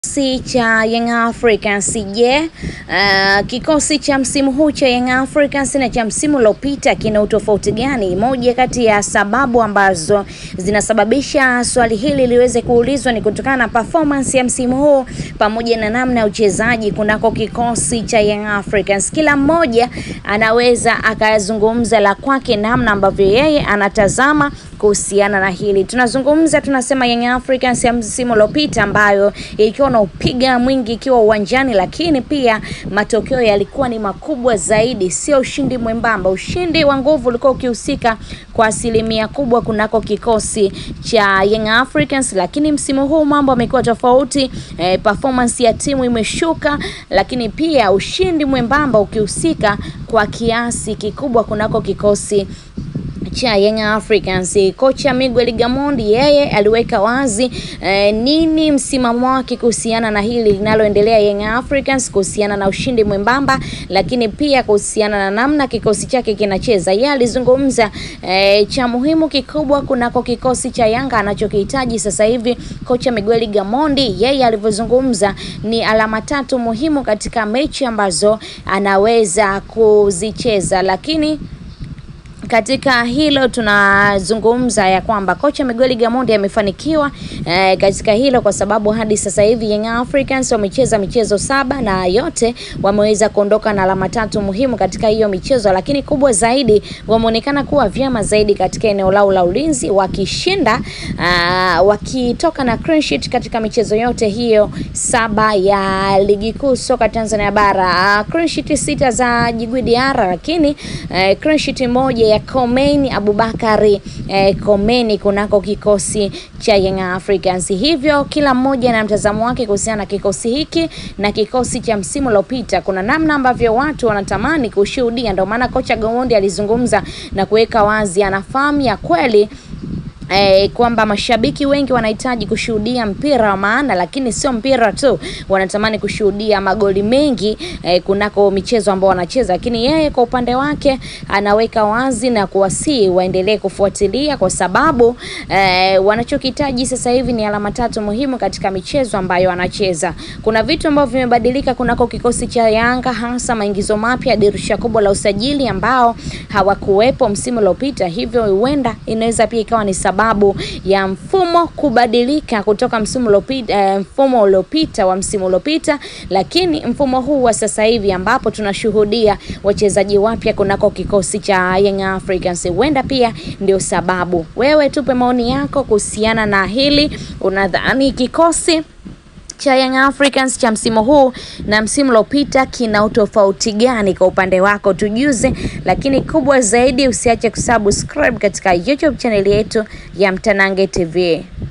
Kikosi cha Young Africans kikosi cha msimu huu cha Young Africans na cha msimu uliopita kina utofauti gani? Moja kati ya sababu ambazo zinasababisha swali hili liweze kuulizwa ni kutokana na performance ya msimu huu pamoja na namna ya uchezaji kunako kikosi cha Young Africans. Kila mmoja anaweza akazungumza la kwake namna ambavyo yeye anatazama kuhusiana na hili. Tunasema Young Africans ya msimu uliopita ambayo ilikuwa na upiga mwingi ikiwa uwanjani, lakini pia matokeo yalikuwa ni makubwa zaidi, sio ushindi mwembamba. Ushindi wa nguvu ulikuwa ukihusika kwa asilimia kubwa kunako kikosi cha Young Africans, lakini msimu huu mambo yamekuwa tofauti. Performance ya timu imeshuka, lakini pia ushindi mwembamba ukihusika kwa kiasi kikubwa kunako kikosi cha Young Africans. Kocha Miguel Gamondi yeye aliweka wazi nini msimamo wake kuhusiana na hili linaloendelea Young Africans, kuhusiana na ushindi mwembamba, lakini pia kuhusiana na namna kikosi chake kinacheza. Yeye alizungumza cha muhimu kikubwa kunako kikosi cha Yanga anachokihitaji sasa hivi. Kocha Miguel Gamondi yeye alivyozungumza ni alama 3 muhimu katika mechi ambazo anaweza kuzicheza, lakini katika hilo tunazungumza ya kwamba kocha Miguel Gamondi amefanikiwa katika hilo kwa sababu hadi sasa hivi Young Africans wamecheza michezo 7 na yote wameweza kuondoka na alama 3 muhimu katika hiyo michezo, lakini kubwa zaidi wameonekana kuwa vyema zaidi katika eneo lao la ulinzi, wakishinda wakitoka na clean sheet katika michezo yote hiyo 7 ya ligi kuu soka Tanzania bara. Clean sheet 6 za Djigui Diarra, lakini clean sheet moja ya Komeni Abubakari Komeni kunako kikosi cha Young Africans. Hivyo kila mmoja na mtazamo wake kuhusiana na kikosi hiki na kikosi cha msimu uliopita. Kuna namna ambavyo watu wanatamani kushuhudia, ndio maana kocha Gamondi alizungumza na kuweka wazi anafahamu ya kweli kwamba mashabiki wengi wanahitaji kushuhudia mpira wa maana, lakini sio mpira tu, wanatamani kushuhudia magoli mengi kunako michezo ambao wanacheza. Lakini yeye kwa upande wake anaweka wazi na kuwasihi waendelee kufuatilia kwa sababu wanachokitaji sasa hivi ni alama 3 muhimu katika michezo ambayo wanacheza. Kuna vitu ambavyo vimebadilika kunako kikosi cha Yanga, hasa maingizo mapya, dirisha kubwa la usajili ambao hawakuwepo msimu uliopita. Hivyo huenda inaweza pia ikawa ni sababu ya mfumo kubadilika kutoka msimu uliopita wa msimu uliopita, lakini mfumo huu wa sasa hivi ambapo tunashuhudia wachezaji wapya kunako kikosi cha Young Africans, huenda pia ndio sababu. Wewe tupe maoni yako kuhusiana na hili. Unadhani kikosi cha Young Africans cha msimu huu na msimu uliopita kina utofauti gani? Kwa upande wako tujuze, lakini kubwa zaidi usiache kusubscribe katika YouTube channel yetu ya Mtanange TV.